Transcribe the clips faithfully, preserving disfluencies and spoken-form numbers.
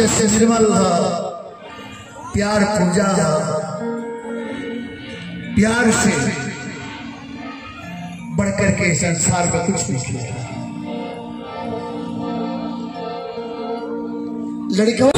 से निर्मल है, प्यार पूजा है, प्यार से बढ़कर के संसार में कुछ नहीं है। लड़का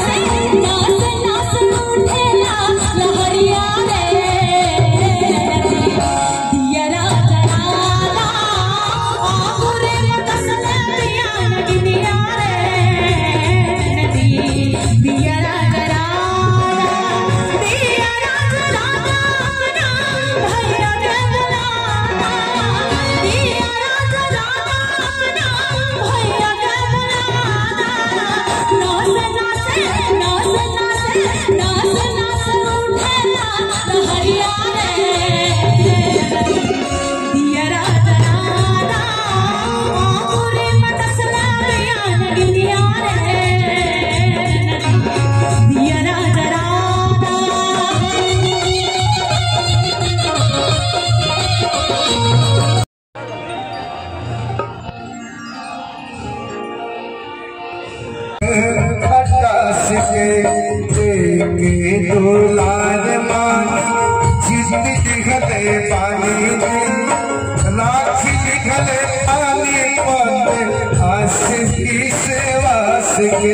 दुलार मान जितनी दिखले पानी राखी दिखले पानी पद आशिकी से वास के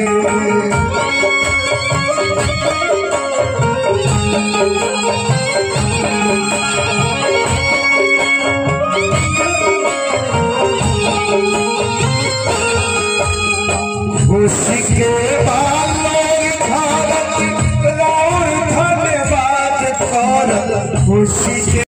खुशी के खुशी के